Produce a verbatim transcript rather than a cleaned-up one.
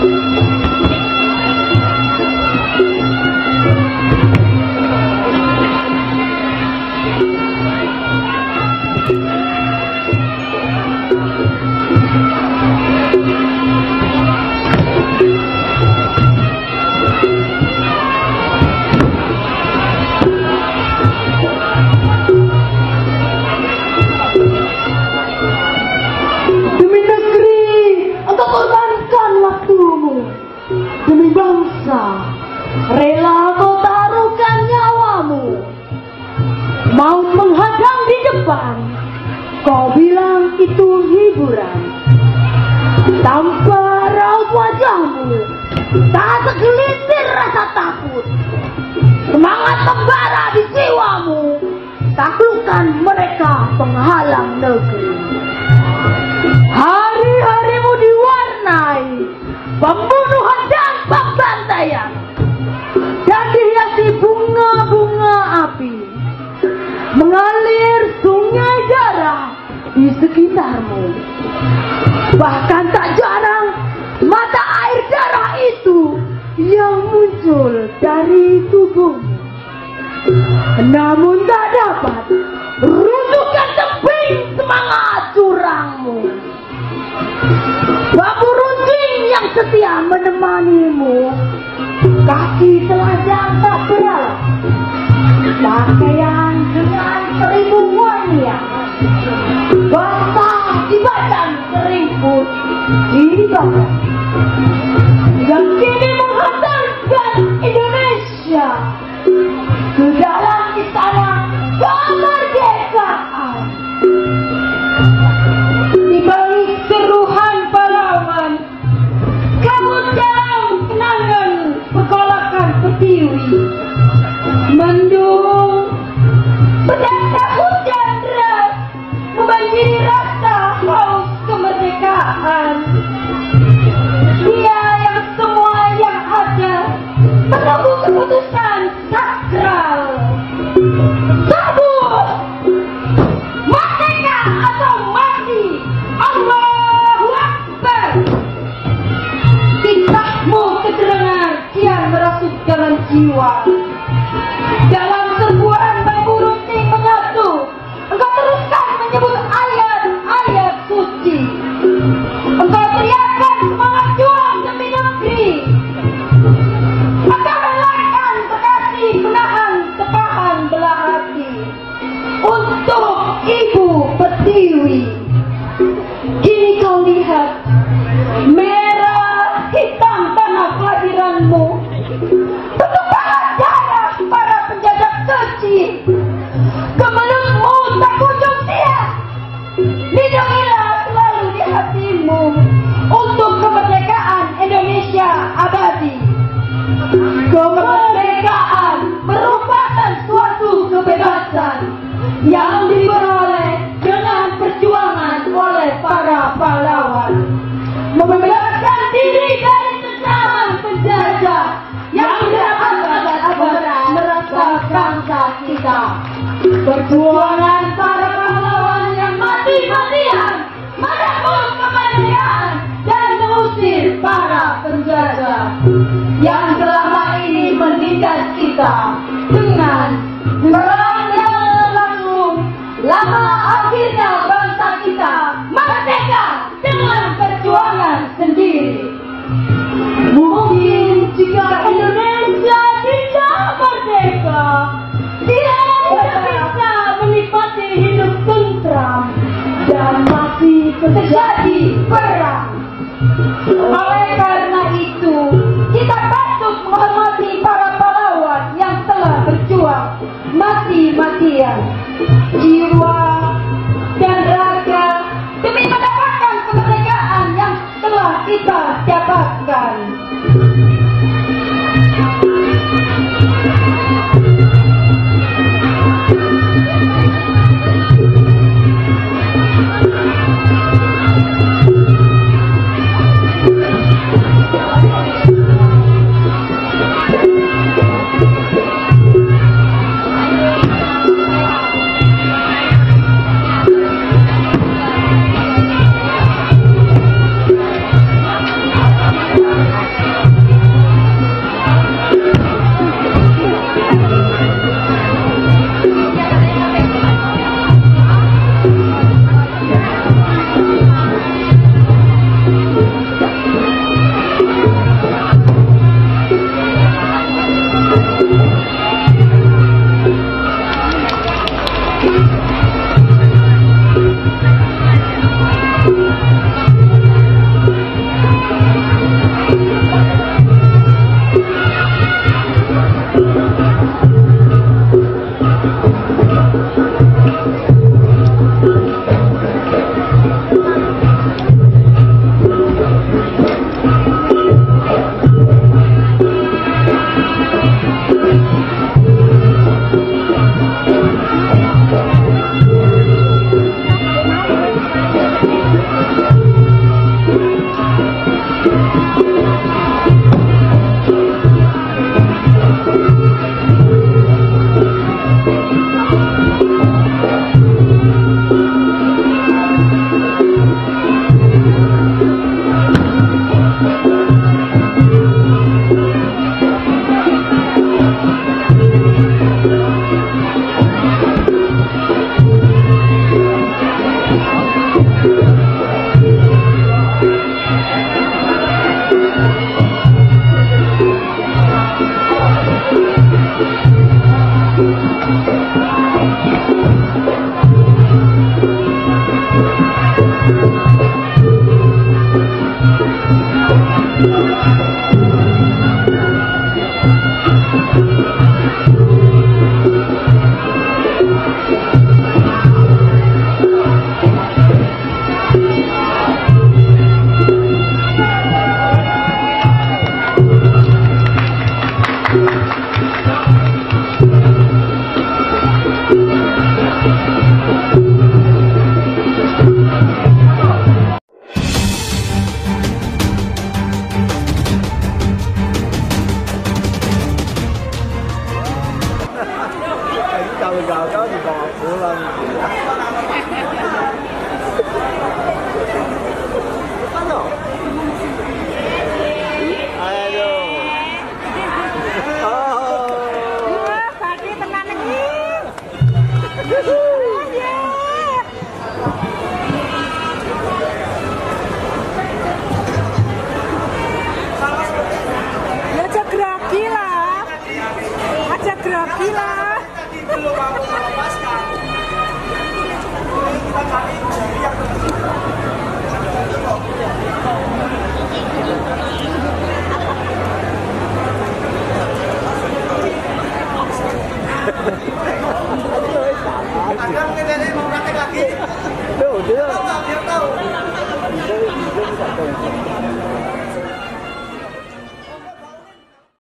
Rela kau taruhkan nyawamu, mau menghadang di depan. Kau bilang itu hiburan, tanpa raut wajahmu tak segelintir rasa takut. Semangat membara di jiwamu, taklukkan mereka penghalang negeri. Hari-harimu diwarnai pembunuhan dan pembantaian, dan dihiasi bunga-bunga api, mengalir sungai darah di sekitarmu. Bahkan tak jarang mata air darah itu yang muncul dari tubuhmu. Namun tak dapat runtuhkan tebing semangat curangmu. Bambu runcing yang setia menemanimu, kaki telanjang tak beralas, pakaian dengan seribu warna, basah di badan serimput di badan, yang kini menghantarkan Indonesia ke dalam istana kemerdekaan. Di balik seruhan pahlawan, kamu dalam kenangan pergolakan Pertiwi, mendung berdata hujan deras membanjiri rasa haus kemerdekaan. Dia yang semua yang ada menunggu keputusan sakral. Sabut, merdeka atau mati. Allahu Akbar. Titahmu keterangan kian merasuk dalam jiwa. Dalam serbuan bambu runcing menyatu, engkau teruskan menyebut ayat-ayat suci. Engkau teriakan semangat juang demi negeri. Engkau relakan sekali menahan tepahan belah hati untuk Ibu Pertiwi. Kini kau lihat merah hitam tanah kelahiranmu, bertumpahan darah para penjajah keji. Kemelutmu tak kunjung siap, lindungilah selalu di hatimu untuk kemerdekaan Indonesia abadi. Kemerdekaan merupakan suatu kebebasan yang diperoleh dengan perjuangan oleh para pahlawan, membebaskan diri dari kecaman penjajah yang mendapatkan abaran merasa bangsa kita. Perjuangan para pahlawan yang mati-matian merebut kemerdekaan dan mengusir para penjajah yang selama ini menindas kita dengan perang yang langsung. Lama akhirnya bangsa kita merdeka dengan perjuangan sendiri. Mungkin jika Indonesia tidak merdeka, dia tidak bisa menikmati hidup tentram dan masih terjadi perang. Oleh karena itu, kita patut menghormati para pahlawan yang telah berjuang mati-matian jiwa dan raga demi mendapatkan kemerdekaan yang telah kita dapatkan. 我觉得，